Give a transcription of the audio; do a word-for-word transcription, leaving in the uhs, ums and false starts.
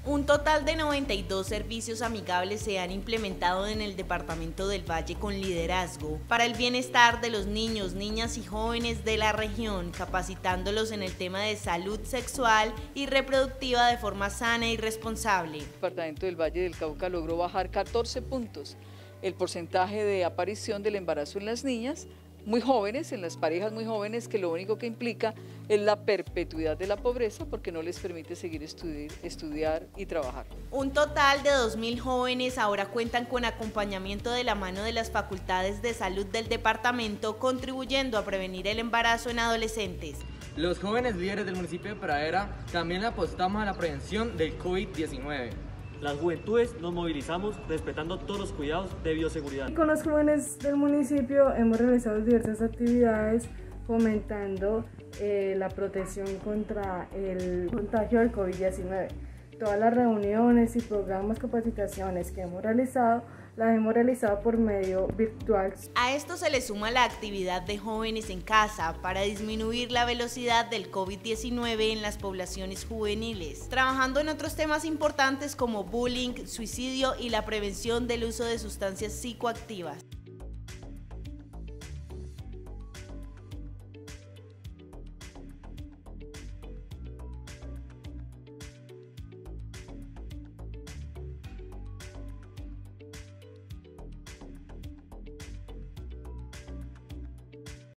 Un total de noventa y dos servicios amigables se han implementado en el departamento del Valle con liderazgo para el bienestar de los niños, niñas y jóvenes de la región, capacitándolos en el tema de salud sexual y reproductiva de forma sana y responsable. El departamento del Valle del Cauca logró bajar catorce puntos el porcentaje de aparición del embarazo en las niñas muy jóvenes, en las parejas muy jóvenes, que lo único que implica es la perpetuidad de la pobreza porque no les permite seguir estudiar, estudiar y trabajar. Un total de dos mil jóvenes ahora cuentan con acompañamiento de la mano de las facultades de salud del departamento, contribuyendo a prevenir el embarazo en adolescentes. Los jóvenes líderes del municipio de Pradera también apostamos a la prevención del COVID diecinueve. Las juventudes nos movilizamos respetando todos los cuidados de bioseguridad. Con los jóvenes del municipio hemos realizado diversas actividades fomentando eh, la protección contra el contagio del COVID diecinueve. Todas las reuniones y programas, capacitaciones que hemos realizado, las hemos realizado por medio virtual. A esto se le suma la actividad de jóvenes en casa para disminuir la velocidad del COVID diecinueve en las poblaciones juveniles, trabajando en otros temas importantes como bullying, suicidio y la prevención del uso de sustancias psicoactivas.